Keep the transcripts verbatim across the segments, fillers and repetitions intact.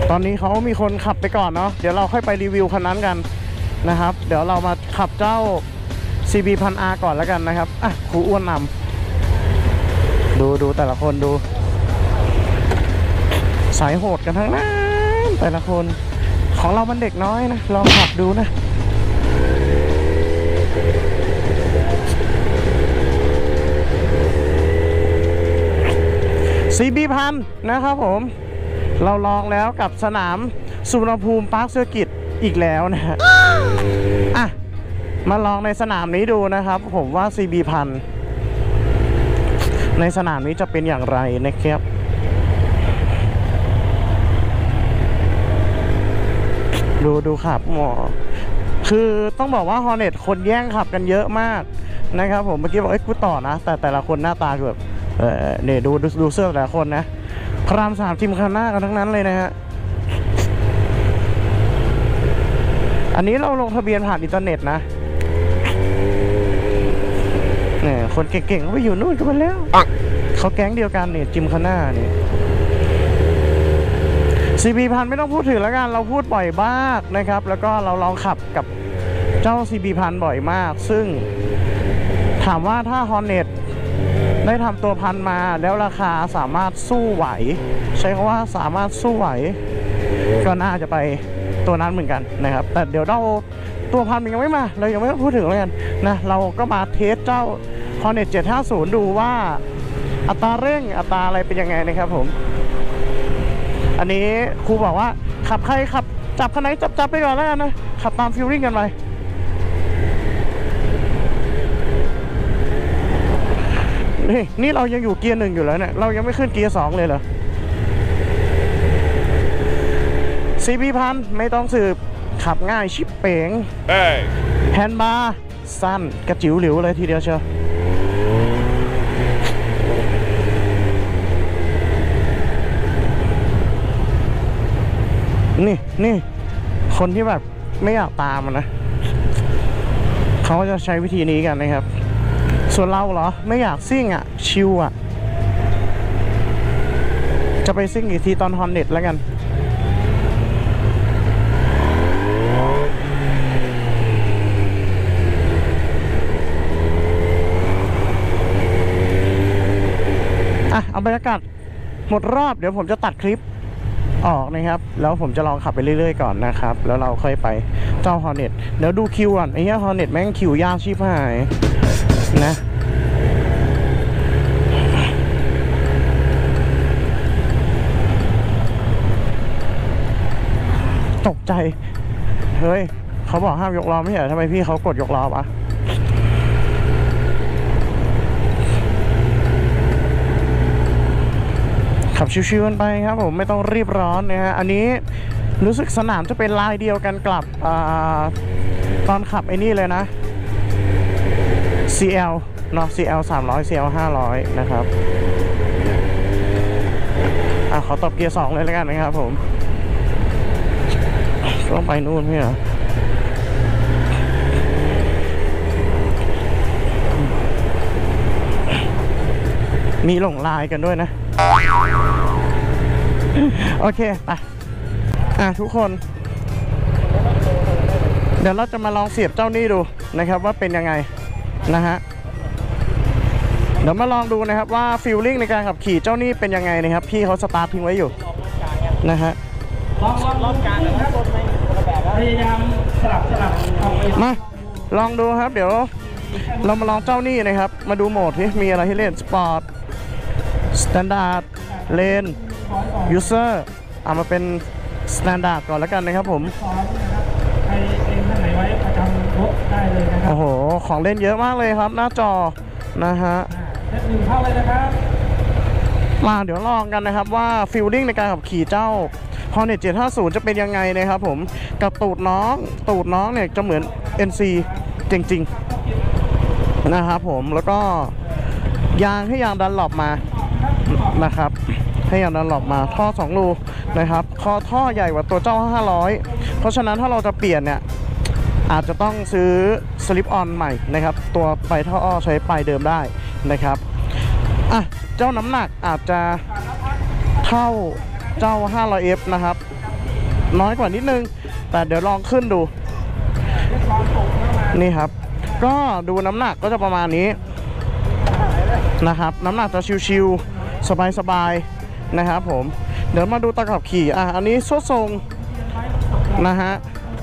ตอนนี้เขามีคนขับไปก่อนเนาะเดี๋ยวเราค่อยไปรีวิวคันนั้นกันนะครับเดี๋ยวเรามาขับเจ้า ซี บี พัน อาร์ ก่อนแล้วกันนะครับอ่ะครูอ้วนนำดูดูแต่ละคนดูสายโหดกันทั้งนั้นแต่ละคนของเรามันเด็กน้อยนะลองขับดูนะซีบีพันนะครับผมเราลองแล้วกับสนามสุวรรณภูมิปาร์คเซอร์กิตอีกแล้วนะฮะอ่ะมาลองในสนามนี้ดูนะครับผมว่า ซี บี พันในสนามนี้จะเป็นอย่างไรนะครับดูดูขับหมอคือต้องบอกว่า Hornet คนแย่งขับกันเยอะมากนะครับผมเมื่อกี้บอกเอ้ยกูต่อนะแต่แต่ละคนหน้าตาแบบเออเนี่ยดูดูดูเสื้อแต่ละคนนะพรามสามทีมคันหน้ากันทั้งนั้นเลยนะฮะอันนี้เราลงทะเบียนผ่านอินเทอร์เน็ตนะเนี่ยคนเก่งๆเขาไปอยู่นู่นกันไปแล้วเขาแก๊งเดียวกันเนี่ยจิมคันหน้าเนี่ยซี บี พันไม่ต้องพูดถึงแล้วกันเราพูดบ่อยมากนะครับแล้วก็เราลองขับกับเจ้า ซี บี พันบ่อยมากซึ่งถามว่าถ้า Hornet ได้ทำตัวพันมาแล้วราคาสามารถสู้ไหวใช้คำว่าสามารถสู้ไหวก็น่าจะไปตัวนั้นเหมือนกันนะครับแต่เดี๋ยวเราตัวพันมันยังไม่มาเรายังไม่ต้องพูดถึงเลยกันนะเราก็มาเทสเจ้า Hornet เจ็ดห้าศูนย์ดูว่าอัตราเร่งอัตราอะไรเป็นยังไงนะครับผมอันนี้ครูบอกว่าขับใครขับจับคันไหนจับจับไปก่อนแล้วกันนะขับตามฟิลลิ่งกันไปนี่นี่เรายังอยู่เกียร์หนึ่งอยู่แล้วเนี่ยเรายังไม่ขึ้นเกียร์สองเลยเหรอ ซี บี พันไม่ต้องสืบขับง่ายชิบเป๋ง hey. แฮนด์บาร์สั้นกระจิ๋วหลิวเลยทีเดียวเชียวนี่นี่คนที่แบบไม่อยากตามมันนะเขาจะใช้วิธีนี้กันนะครับส่วนเราเหรอไม่อยากซิ่งอ่ะชิวอ่ะจะไปซิ่งอีกทีตอน Hornet แล้วกันอ่ะเอาบรรยากาศหมดรอบเดี๋ยวผมจะตัดคลิปออกนะครับแล้วผมจะลองขับไปเรื่อยๆก่อนนะครับแล้วเราค่อยไปเจ้า Hornet เดี๋ยวดูคิวก่อนไอ้เหี้ย Hornet แม่งคิวยากชิบหายนะตกใจเฮ้ยเขาบอกห้ามยกล้อไม่ใช่เหรอทำไมพี่เขากดยกล้อวะขับชิวๆกันไปครับผมไม่ต้องรีบร้อนนะฮะอันนี้รู้สึกสนามจะเป็นลายเดียวกันกลับตอนขับไอ้นี่เลยนะ ซี แอล เนาะ ซี แอล สามร้อย ซี แอล ห้าร้อยนะครับอ่ะขอตบเกียร์สองเลยแล้วกันนะครับผมต้องไปนู่นพี่เหรอมีหลงลายกันด้วยนะโอเคไปอ่ะทุกคนเดี๋ยวเราจะมาลองเสียบเจ้านี่ดูนะครับว่าเป็นยังไงนะฮะเดี๋ยวมาลองดูนะครับว่าฟีลลิ่งในการขับขี่เจ้านี่เป็นยังไงนะครับพี่เขาสตาร์ททิ้งไว้อยู่นะฮะลองลองกลางนะครับพยายามสลับสลับมาลองดูครับเดี๋ยวเรามาลองเจ้านี่นะครับมาดูโหมดที่มีอะไรให้เล่นสปอร์ตสแตนดาร์ดเลนยูเซอร์เอามาเป็นสแตนดาร์ดก่อนแล้วกันนะครับผมใครเองท่านไหนไว้ประจำรถได้เลยนะครับโอ้โหของเล่นเยอะมากเลยครับหน้าจอนะฮะเซตหนึ่งเข้าเลยนะครับมาเดี๋ยวลองกันนะครับว่าฟีลลิ่งในการขับขี่เจ้า Hornet เจ็ดห้าศูนย์จะเป็นยังไงนะครับผมกับตูดน้องตูดน้องเนี่ยจะเหมือน เอ็น ซี จริงๆนะครับผมแล้วก็ยางให้ยางดันหลบมานะครับให้ยางดันหลบมาท่อสองรูนะครับคอท่อใหญ่กว่าตัวเจ้าห้าร้อยเพราะฉะนั้นถ้าเราจะเปลี่ยนเนี่ยอาจจะต้องซื้อสลิปออนใหม่นะครับตัวไฟท่อใช้ปลายเดิมได้นะครับอ่ะเจ้าน้ำหนักอาจจะเท่าเจ้า ห้าร้อยเอฟ นะครับน้อยกว่านิดนึงแต่เดี๋ยวลองขึ้นดูนี่ครับก็ดูน้ำหนักก็จะประมาณนี้นะครับน้ำหนักจะชิวๆสบายๆนะครับผมเดี๋ยวมาดูตะขับขี่อ่ะอันนี้ส้วทรงนะฮะ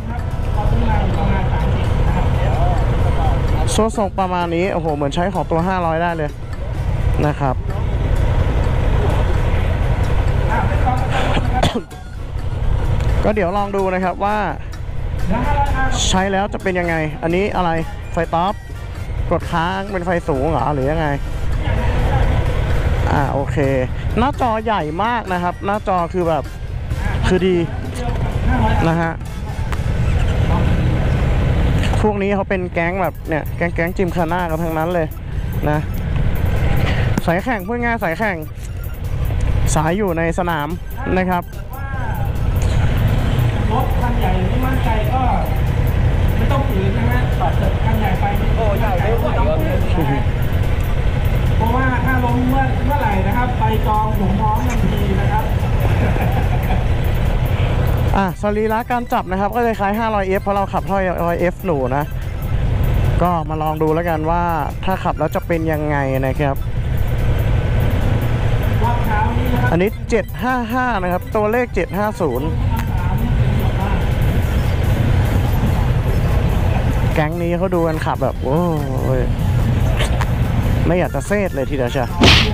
ส้วทรงประมาณนี้โอ้โหเหมือนใช้ของตัวห้าร้อยได้เลยนะครับ ก็เดี๋ยวลองดูนะครับว่าใช้แล้วจะเป็นยังไงอันนี้อะไรไฟท็อปกดค้างเป็นไฟสูงเหรอหรือยังไงอ่าโอเคหน้าจอใหญ่มากนะครับหน้าจอคือแบบคือดีนะฮะพวกนี้เขาเป็นแก๊งแบบเนี่ยแก๊งแก๊งจิมคาน่ากันทั้งนั้นเลยนะสายแข่งพูดง่ายสายแข่งสายอยู่ในสนามนะครับรถคันใหญ่ไม่มั่นใจก็ไม่ต้องฝืนนะฮะปัดคันใหญ่ไปโอ้ใหญ่ไม่ไหวก็เพราะว่าถ้าล้มเมื่อเมื่อไหร่นะครับไปจองผมพร้อมทันทีนะครับอ่ะสรีระการจับนะครับก็จะคล้าย ห้าร้อยเอฟ เพราะเราขับ ห้าร้อยเอฟ หนูนะก็มาลองดูแล้วกันว่าถ้าขับแล้วจะเป็นยังไงนะครับอันนี้เจ็ดห้าห้านะครับตัวเลขเจ็ดห้าศูนย์แก๊งนี้เขาดูกันขับแบบโอ้ยไม่อยากจะเซตเลยทีเดียวใช่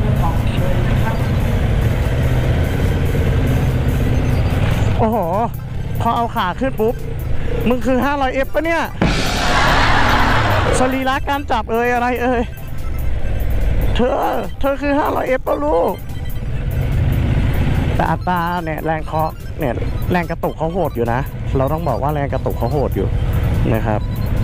โอ้โหพอเอาขาขึ้นปุ๊บมึงคือ ห้าร้อยเอฟ ปะเนี่ยสรีระการจับเอ่ยอะไรเอ่ยเธอเธอคือ ห้าร้อยเอฟ ปะลูกแต่อัตราเนี่ยแรงเคาะเนี่ยแรงกระตุกเขาโหดอยู่นะเราต้องบอกว่าแรงกระตุกเขาโหดอยู่นะครับ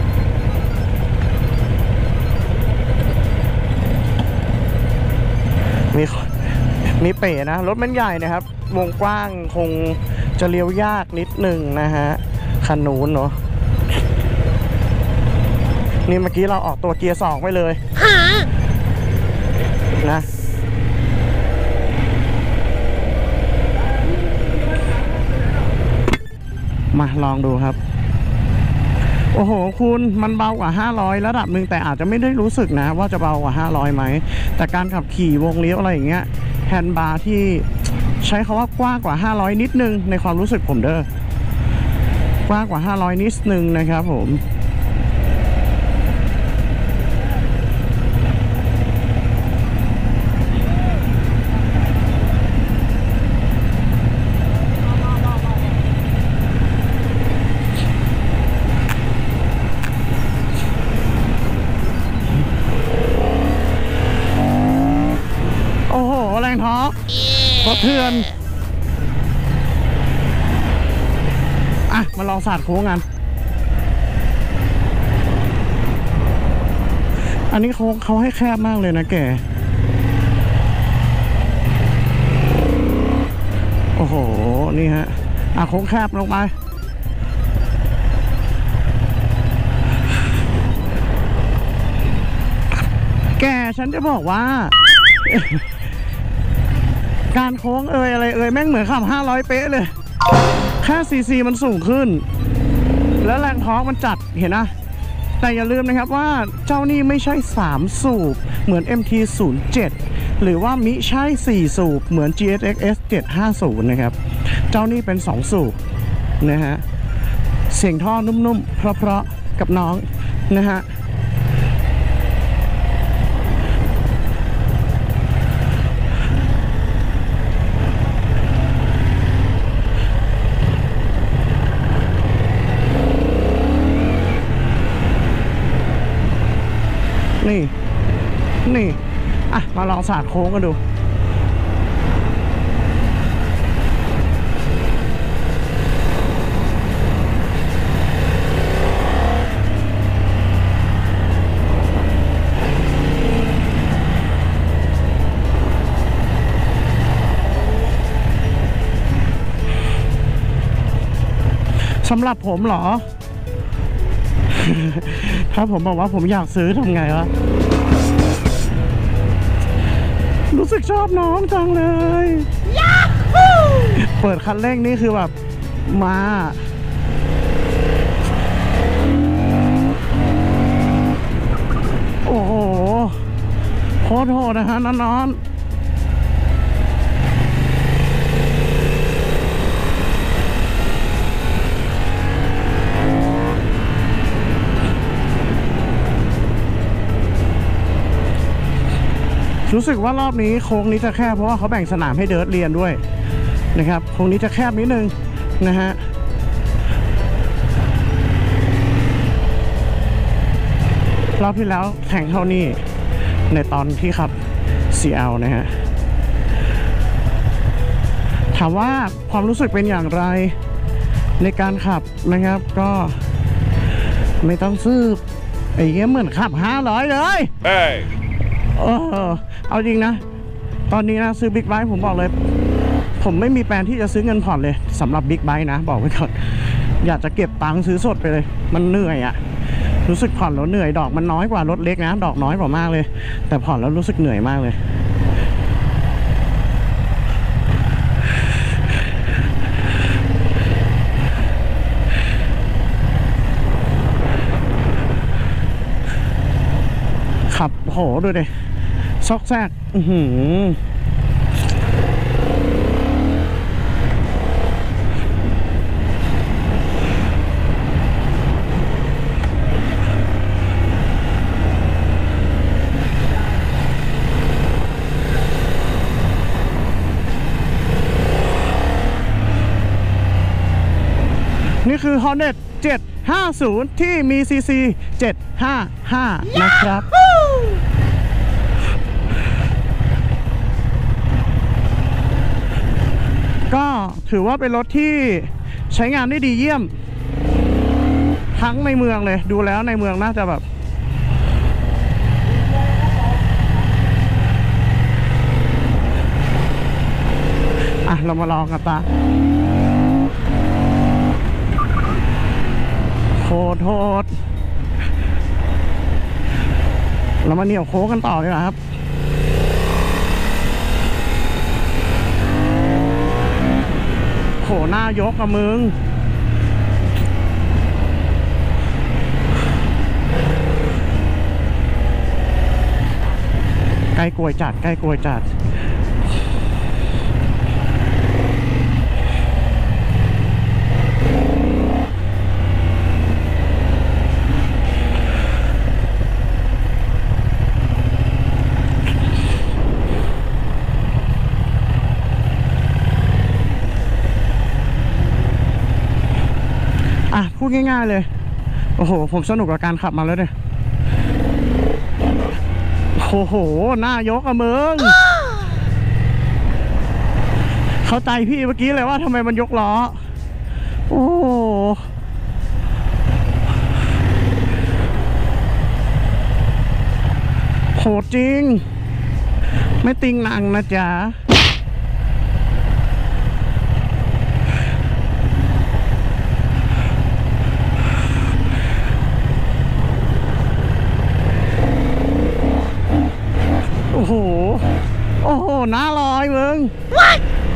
มีมีเป๋นะรถมันใหญ่นะครับวงกว้างคงจะเลี้ยวยากนิดหนึ่งนะฮะคันนู้นเนาะนี่เมื่อกี้เราออกตัวเกียร์สองไปเลยนะมาลองดูครับโอ้โหคุณมันเบากว่าห้าร้อยระดับหนึ่งแต่อาจจะไม่ได้รู้สึกนะว่าจะเบากว่าห้าร้อยไหมแต่การขับขี่วงเลี้ยวอะไรอย่างเงี้ยแฮนด์บาร์ที่ใช้คำว่ากว้างกว่าห้าร้อยนิดนึงในความรู้สึกผมเด้อกว้างกว่าห้าร้อยนิดนึงนะครับผมแรงท้อรถเถื่อนอ่ะมาลองสาดโค้งกันอันนี้เขาเขาให้แคบมากเลยนะแกโอ้โหนี่ฮะอ่ะโค้งแคบลงไปแกฉันจะบอกว่าการโค้งเอ่ยอะไรเอ่ยแม่งเหมือนขับห้าร้อยเป๊ะเลยแค่ซีซีมันสูงขึ้นแล้วแรงท้องมันจัดเห็นนะแต่อย่าลืมนะครับว่าเจ้านี่ไม่ใช่สามสูบเหมือน เอ็ม ที ศูนย์เจ็ด หรือว่ามิใช่สี่สูบเหมือน จี เอส เอ็กซ์ เอส เจ็ดห้าศูนย์ นะครับเจ้านี่เป็นสองสูบนะฮะเสียงท่อนุ่มๆเพราะๆกับน้องนะฮะนี่นี่อ่ะมาลองสาดโค้งกันดูสำหรับผมเหรอ ถ้าผมบอกว่าผมอยากซื้อทำไงวะรู้สึกชอบน้องจังเลยเปิดคันเร่งนี่คือแบบมาโอ้โหโคตรโหดนะฮะน้องๆรู้สึกว่ารอบนี้โค้งนี้จะแคบเพราะว่าเขาแบ่งสนามให้เดิร์ทเรียนด้วยนะครับโค้งนี้จะแคบนิดนึงนะฮะรอบที่แล้วแข่งเท่านี้ในตอนที่ขับ ซี แอล นะฮะถามว่าความรู้สึกเป็นอย่างไรในการขับนะครับก็ไม่ต้องซื้อไอ้เงี้ยเหมือนขับห้าร้อยเลย Hey. เออเอาจริงนะตอนนี้นะซื้อบิ๊กไบค์ผมบอกเลยผมไม่มีแผนที่จะซื้อเงินผ่อนเลยสำหรับบิ๊กไบค์นะบอกไว้ก่อนอยากจะเก็บตังค์ซื้อสดไปเลยมันเหนื่อยอะรู้สึกผ่อนแล้วเหนื่อยดอกมันน้อยกว่ารถเล็กนะดอกน้อยกว่ามากเลยแต่ผ่อนแล้วรู้สึกเหนื่อยมากเลยขับโหดูดิซอกแซกอือหือนี่คือ Hornet เจ็ดห้าศูนย์ที่มี ซี ซี เจ็ดห้าห้า นะครับ ก็ถือว่าเป็นรถที่ใช้งานได้ดีเยี่ยมทั้งในเมืองเลยดูแล้วในเมืองน่าจะแบบอ่ะเรามาลองกันตาโคตรโหดเรามาเหนี่ยวโค้งกันต่อเลยครับโหหน้ายกกับมึงใกล้กลวยจัดใกล้กลวยจัดอ่ะพูดง่ายๆเลยโอ้โหผมสนุกกับการขับมาแล้วเนี่ยโอ้โหหน้ายกอะมึง เข้าใจพี่เมื่อกี้เลยว่าทำไมมันยกล้อโอ้โหโหจริงไม่ติงหนังนะจ๊ะโอ้โห โอ้โห หน้าลอยมึง What?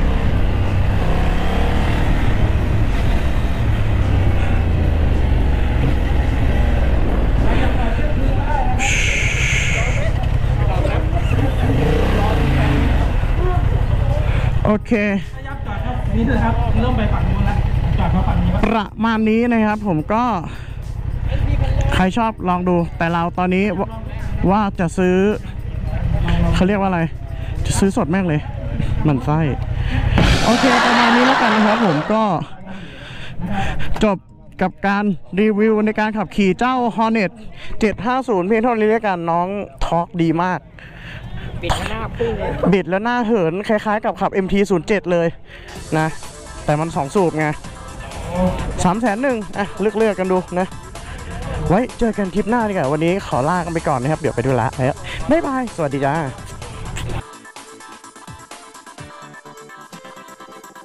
โอเคยับจอดครับนี่เลยครับเริ่มไปฝั่งนู้นแล้วจอดมาฝั่งนี้ประมาณนี้นะครับผมก็ใครชอบลองดูแต่เราตอนนี้ว่าจะซื้อเขาเรียกว่าอะไรจะซื้อสดแม่งเลยมันไส้โอเคประมาณนี้แล้วกันนะครับผมก็จบกับการรีวิวในการขับขี่เจ้า Hornet เจ็ดห้าศูนย์เพียงเท่านี้แล้วกันน้องทอร์กดีมากบิดแล้วหน้าพุ่งบิดแล้วหน้าเหินคล้ายๆกับขับ เอ็ม ที ศูนย์เจ็ด เลยนะแต่มันสองสูบไงสามแสนหนึ่งอ่ะเลือกเลือกกันดูนะไว้เจอกันคลิปหน้าดีกว่าวันนี้ขอลากันไปก่อนนะครับเดี๋ยวไปดูละแล้วบ๊ายบายสวัสดีจ้า